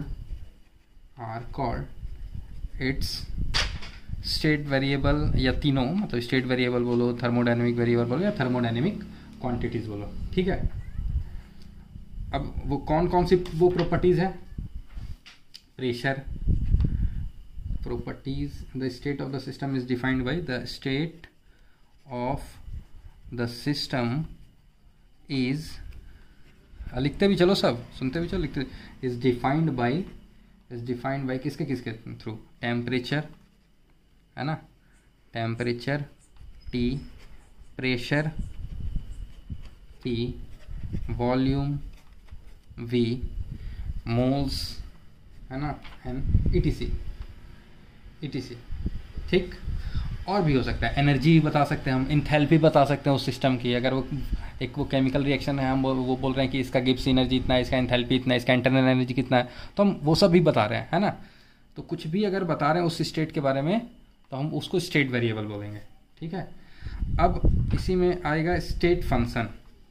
called its state variable, या तीनों, मतलब स्टेट वेरिएबल बोलो, थर्मोडायनेमिक वेरिएबल बोलो या थर्मोडायनेमिक क्वांटिटीज बोलो, ठीक है। अब वो कौन कौन सी वो प्रॉपर्टीज है, pressure properties, the state of the system is defined by the state of the system is, लिखते भी चलो सब, सुनते भी चलो, लिखते, is defined by किसके किसके थ्रू, टेम्परेचर है ना, temperature T, pressure P, volume V, moles है ना, एंड etc, ठीक। और भी हो सकता है, एनर्जी भी बता सकते हैं हम, इंथैल्पी बता सकते हैं उस सिस्टम की। अगर वो केमिकल रिएक्शन है, हम वो बोल रहे हैं कि इसका गिब्स एनर्जी इतना है, इसका इंथैल्पी इतना है, इसका इंटरनल एनर्जी कितना है, तो हम वो सब भी बता रहे हैं, है ना। तो कुछ भी अगर बता रहे हैं उस स्टेट के बारे में तो हम उसको स्टेट वेरिएबल बोलेंगे, ठीक है। अब इसी में आएगा स्टेट फंक्शन,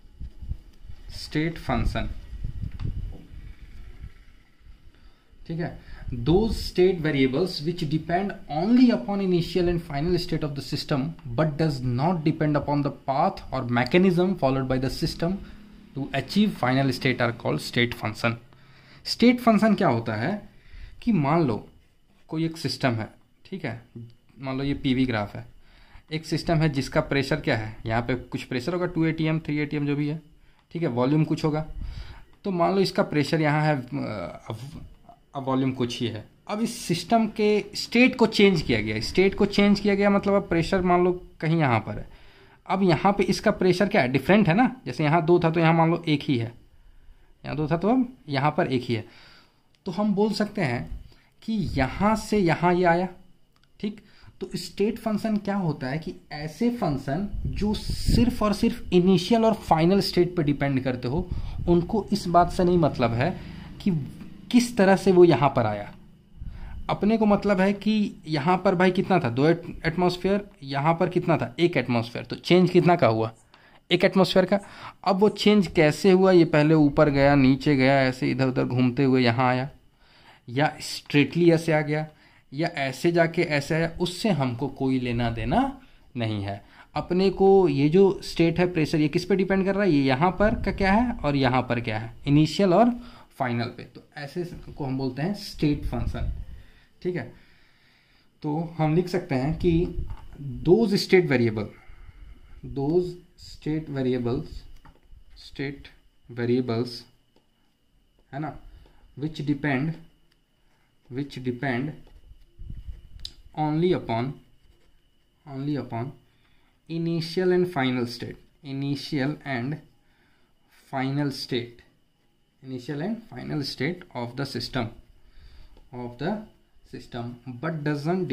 ठीक है। Those state variables which depend only upon initial and final state of the system but does not depend upon the path or mechanism followed by the system to achieve final state are called state function. State function क्या होता है कि मान लो कोई एक system है, ठीक है, मान लो ये PV ग्राफ है, एक सिस्टम है जिसका प्रेशर क्या है, यहाँ पे कुछ प्रेशर होगा 2 atm 3 atm जो भी है, ठीक है, वॉल्यूम कुछ होगा। तो मान लो इसका प्रेशर यहाँ है, अब वॉल्यूम कुछ ही है। अब इस सिस्टम के स्टेट को चेंज किया गया, मतलब अब प्रेशर मान लो कहीं यहाँ पर है, अब यहाँ पे इसका प्रेशर क्या है, डिफरेंट है ना। जैसे यहाँ 2 था तो यहाँ मान लो 1 ही है, यहाँ 2 था तो अब यहाँ पर 1 ही है। तो हम बोल सकते हैं कि यहाँ से यहाँ ये आया, ठीक। तो स्टेट फंक्शन क्या होता है कि ऐसे फंक्शन जो सिर्फ और सिर्फ इनिशियल और फाइनल स्टेट पर डिपेंड करते हो, उनको इस बात से नहीं मतलब है कि किस तरह से वो यहाँ पर आया। अपने को मतलब है कि यहाँ पर भाई कितना था, 2 एटमॉस्फेयर, यहाँ पर कितना था, 1 एटमॉस्फेयर, तो चेंज कितना का हुआ, 1 एटमॉस्फेयर का। अब वो चेंज कैसे हुआ, ये पहले ऊपर गया, नीचे गया, ऐसे इधर उधर घूमते हुए यहाँ आया, या स्ट्रेटली ऐसे आ गया, या ऐसे जाके ऐसे आया, उससे हमको कोई लेना देना नहीं है। अपने को ये जो स्टेट है प्रेशर, ये किस पे डिपेंड कर रहा है, ये यहाँ पर का क्या है और यहाँ पर क्या है, इनिशियल और फाइनल पे। तो ऐसे को हम बोलते हैं स्टेट फंक्शन, ठीक है। तो हम लिख सकते हैं कि दोज स्टेट वेरिएबल्स है ना, which depend only upon initial and final state of the system but does not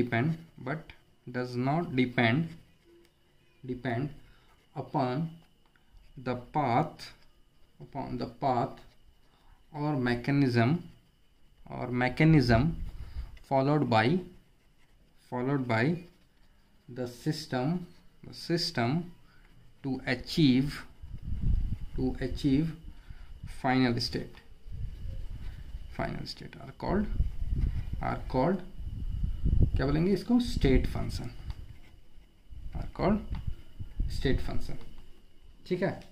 depend upon the path or mechanism followed by the system to achieve final state are called क्या बोलेंगे इसको, state function, are called state function, ठीक है।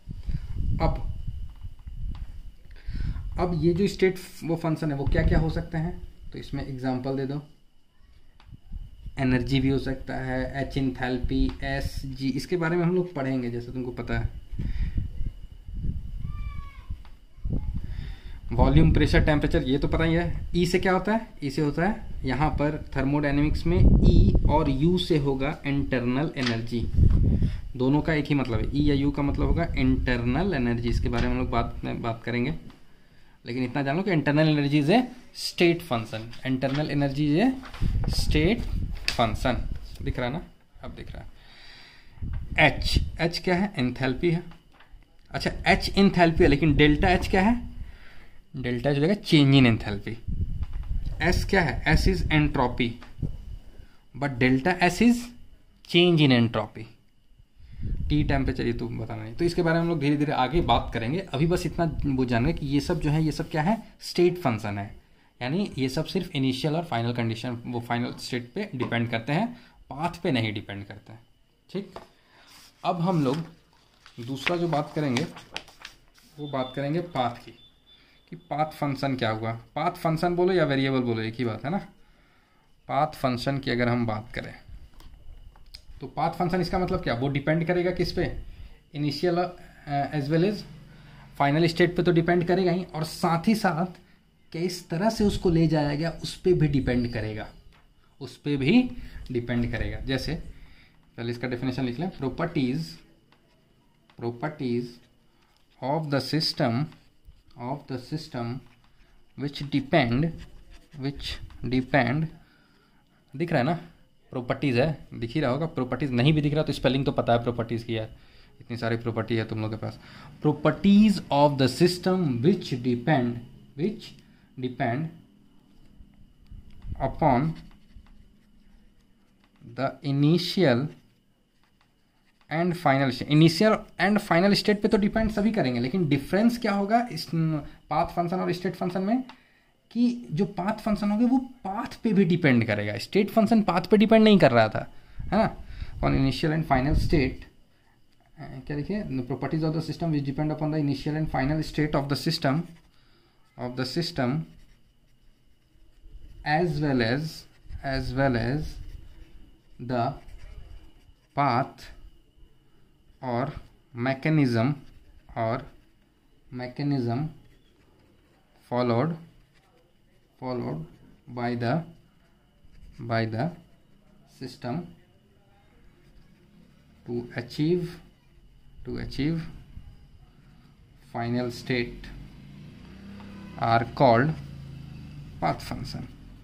अब ये जो state वो function है वो क्या क्या हो सकते हैं, तो इसमें एग्जांपल दे दो। एनर्जी भी हो सकता है, एच इंथैल्पी, एस जी, इसके बारे में हम लोग पढ़ेंगे जैसे तुमको पता है। वॉल्यूम, प्रेशर, टेम्परेचर, ये तो पता ही है। ई से क्या होता है, ई से होता है यहाँ पर थर्मोडायनेमिक्स में ई और यू से होगा इंटरनल एनर्जी। दोनों का एक ही मतलब है। ई या यू का मतलब होगा इंटरनल एनर्जी, इसके बारे में हम लोग बात करेंगे, लेकिन इतना जान लो कि internal energy is a state function. Internal energy is a state function. दिख रहा है ना, अब दिख रहा है। एच क्या है? एंथैल्पी है। अच्छा, एच एंथैल्पी है, लेकिन डेल्टा एच क्या है? डेल्टा जो है चेंज इन एंथैल्पी। एस क्या है? S is entropy, but delta S is change in entropy. T temperature ये तो बताना नहीं, तो इसके बारे में हम लोग धीरे धीरे आगे बात करेंगे। अभी बस इतना वो जानेंगे कि ये सब जो है, ये सब क्या है? स्टेट फंक्शन है, यानी ये सब सिर्फ इनिशियल और फाइनल कंडीशन, वो फाइनल स्टेट पे डिपेंड करते हैं, पाथ पे नहीं डिपेंड करते हैं। ठीक, अब हम लोग दूसरा जो बात करेंगे वो बात करेंगे पाथ की, कि पाथ फंक्शन क्या हुआ। पाथ फंक्शन बोलो या वेरिएबल बोलो, एक ही बात है ना। पाथ फंक्शन की अगर हम बात करें तो पाथ फंक्शन इसका मतलब क्या? वो डिपेंड करेगा किस पे? Initial as well as final state पे तो डिपेंड करेगा ही, और साथ ही साथ किस तरह से उसको ले जाया गया उस पर भी डिपेंड करेगा, उस पर भी डिपेंड करेगा। जैसे पहले इसका डेफिनेशन लिख लें। properties of the system which depend, दिख रहा है ना, प्रॉपर्टीज है, दिख ही रहा होगा। प्रॉपर्टीज नहीं भी दिख रहा तो स्पेलिंग तो पता है प्रॉपर्टीज की है, इतनी सारी प्रॉपर्टी है तुम लोग के पास। Properties of the system which depend upon the initial and final state पे तो डिपेंड सभी करेंगे, लेकिन डिफरेंस क्या होगा इस पाथ फंक्शन और स्टेट फंक्शन में, कि जो पाथ फंक्शन होगा वो पाथ पे भी डिपेंड करेगा। स्टेट फंक्शन पाथ पे डिपेंड नहीं कर रहा था, है ना। On initial and final state, क्या देखिए, properties of the system which depend upon the initial and final state of the system as well as the path or mechanism followed by the system to achieve final state are called path function।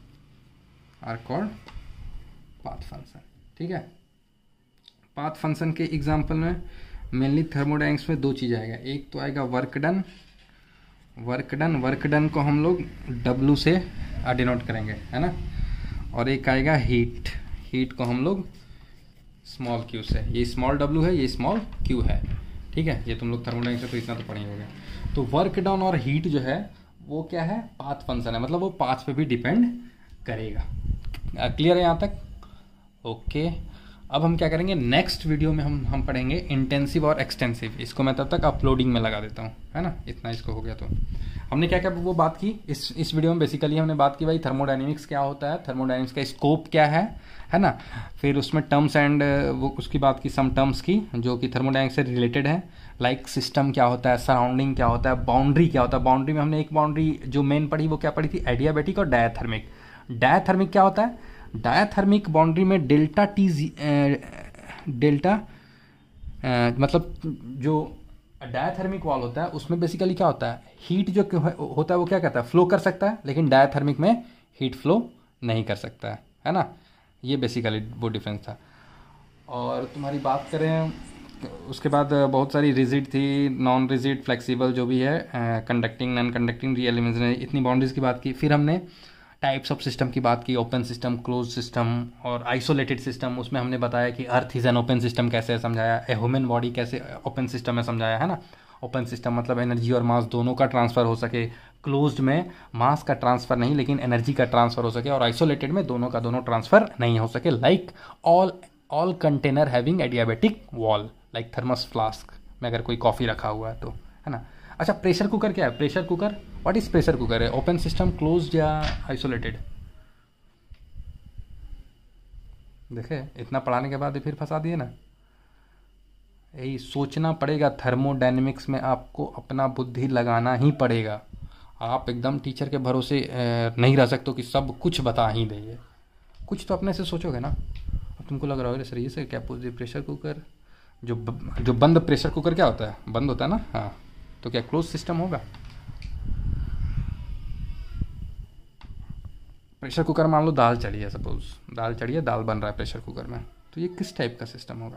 ठीक है। Path function के example में mainly thermodynamics में दो चीज़ आएगा। एक तो आएगा वर्क डन को हम लोग W से डिनोट करेंगे, है ना। और एक आएगा हीट को हम लोग स्मॉल q से। ये स्मॉल W है, ये स्मॉल q है, ठीक है। ये तुम लोग थर्मोडायनेमिक्स से तो इतना तो पढ़े होगे। तो वर्क डन और हीट जो है वो क्या है? पाथ फंक्शन है, मतलब वो पाथ पे भी डिपेंड करेगा। क्लियर है यहाँ तक? ओके। अब हम क्या करेंगे, नेक्स्ट वीडियो में हम पढ़ेंगे इंटेंसिव और एक्सटेंसिव। इसको मैं तब तक अपलोडिंग में लगा देता हूँ, है ना। इतना इसको हो गया। तो हमने क्या क्या वो बात की इस वीडियो में। बेसिकली हमने बात की भाई थर्मोडायनेमिक्स क्या होता है, थर्मोडायनेमिक्स का स्कोप क्या है ना। फिर उसमें टर्म्स एंड वो उसकी बात की, सम टर्म्स की जो कि थर्मोडायनेमिक्स से रिलेटेड है, लाइक सिस्टम क्या होता है, सराउंडिंग क्या होता है, बाउंड्री क्या होता है। बाउंड्री में हमने एक बाउंड्री जो मेन पढ़ी वो क्या पढ़ी थी? एडियाबैटिक और डायाथर्मिक। डायाथर्मिक क्या होता है? डायाथर्मिक बाउंड्री में मतलब जो डायाथर्मिक वॉल होता है उसमें बेसिकली क्या होता है, हीट जो होता है वो क्या कहता है, फ्लो कर सकता है, लेकिन डायाथर्मिक में हीट फ्लो नहीं कर सकता है ना। ये बेसिकली वो डिफरेंस था। और तुम्हारी बात करें उसके बाद बहुत सारी रिजिड थी, नॉन रिजिड, फ्लेक्सिबल जो भी है, conducting, non conducting, real imaginary, इतनी बाउंड्रीज की बात की। फिर हमने टाइप्स ऑफ सिस्टम की बात की, ओपन सिस्टम, क्लोज सिस्टम और आइसोलेटेड सिस्टम। उसमें हमने बताया कि earth is an open system कैसे समझाया, ए ह्यूमन बॉडी कैसे ओपन सिस्टम में समझाया, है ना। ओपन सिस्टम मतलब एनर्जी और मास दोनों का ट्रांसफर हो सके, क्लोज्ड में मास का ट्रांसफर नहीं लेकिन एनर्जी का ट्रांसफर हो सके, और आइसोलेटेड में दोनों का दोनों ट्रांसफर नहीं हो सके, like all container having adiabatic wall, like thermos flask में अगर कोई कॉफ़ी रखा हुआ है तो, है ना। अच्छा, प्रेशर कुकर क्या है? Pressure cooker, what is pressure cooker? है ओपन सिस्टम, क्लोज्ड या आइसोलेटेड? देखे, इतना पढ़ाने के बाद फिर फंसा दिए ना। यही सोचना पड़ेगा, थर्मोडायनेमिक्स में आपको अपना बुद्धि लगाना ही पड़ेगा। आप एकदम टीचर के भरोसे नहीं रह सकते कि सब कुछ बता ही देंगे, कुछ तो अपने से सोचोगे ना। अब तुमको लग रहा है सर ये सर क्या पूछ दिए, प्रेशर कुकर जो बंद प्रेशर कुकर क्या होता है, बंद होता है ना, हाँ, तो क्या क्लोज सिस्टम होगा? प्रेशर कुकर मान लो दाल चढ़ी है, सपोज दाल चढ़ी है, दाल बन रहा है प्रेशर कुकर में, तो ये किस टाइप का सिस्टम होगा?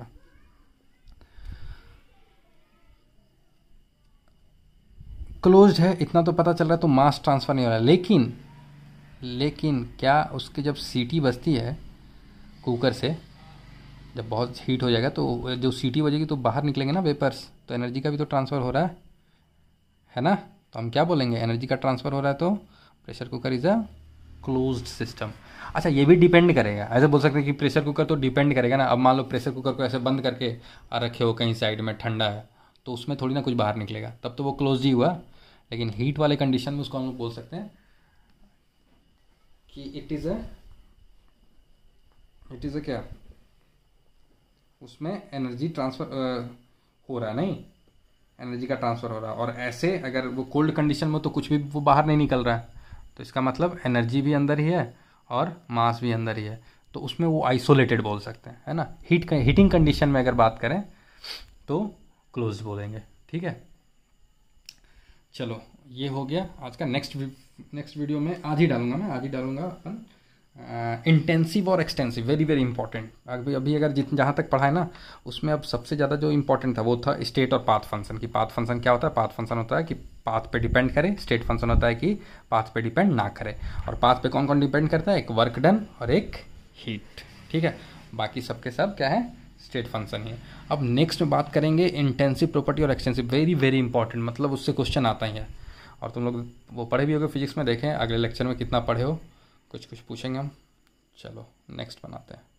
क्लोज्ड है, इतना तो पता चल रहा है, तो मास ट्रांसफर नहीं हो रहा है। लेकिन क्या उसकी जब सीटी बजती है कुकर से, जब बहुत हीट हो जाएगा तो जो सीटी बजेगी तो बाहर निकलेंगे ना वेपर्स, तो एनर्जी का भी तो ट्रांसफ़र हो रहा है ना? तो हम क्या बोलेंगे, एनर्जी का ट्रांसफ़र हो रहा है, तो pressure cooker is a closed system. अच्छा, ये भी डिपेंड करेगा, ऐसे बोल सकते हैं कि प्रेशर कुकर तो डिपेंड करेगा ना। अब मान लो प्रेशर कुकर को ऐसे बंद करके रखे हो कहीं साइड में, ठंडा है, तो उसमें थोड़ी ना कुछ बाहर निकलेगा, तब तो वो क्लोज ही हुआ। लेकिन हीट वाले कंडीशन में उसको हम लोग बोल सकते हैं कि इट इज़ अ क्या, उसमें एनर्जी ट्रांसफ़र हो रहा है, नहीं, एनर्जी का ट्रांसफ़र हो रहा है। और ऐसे अगर वो कोल्ड कंडीशन में तो कुछ भी वो बाहर नहीं निकल रहा है, तो इसका मतलब एनर्जी भी अंदर ही है और मास भी अंदर ही है, तो उसमें वो आइसोलेटेड बोल सकते हैं, है ना। हीटिंग कंडीशन में अगर बात करें तो क्लोज बोलेंगे, ठीक है। चलो, ये हो गया आज का। नेक्स्ट वीडियो में आज ही डालूंगा अपन इंटेंसिव और एक्सटेंसिव, वेरी वेरी इंपॉर्टेंट। अभी अगर जहाँ तक पढ़ा है ना, उसमें अब सबसे ज़्यादा जो इंपॉर्टेंट था वो था स्टेट और पाथ फंक्शन की। पाथ फंक्शन क्या होता है? पाथ फंक्शन होता है कि पाथ पे डिपेंड करे, स्टेट फंक्शन होता है कि पाथ पे डिपेंड ना करे। और पाथ पे कौन कौन डिपेंड करता है? एक वर्क डन और एक हीट, ठीक है। बाकी सबके सब क्या है? स्टेट फंक्शन ही है। अब नेक्स्ट में बात करेंगे इंटेंसिव प्रॉपर्टी और एक्सटेंसिव, वेरी वेरी इंपॉर्टेंट, मतलब उससे क्वेश्चन आता ही है। और तुम लोग वो पढ़े भी होगे फिजिक्स में, देखें अगले लेक्चर में कितना पढ़े हो, कुछ पूछेंगे हम। चलो नेक्स्ट बनाते हैं।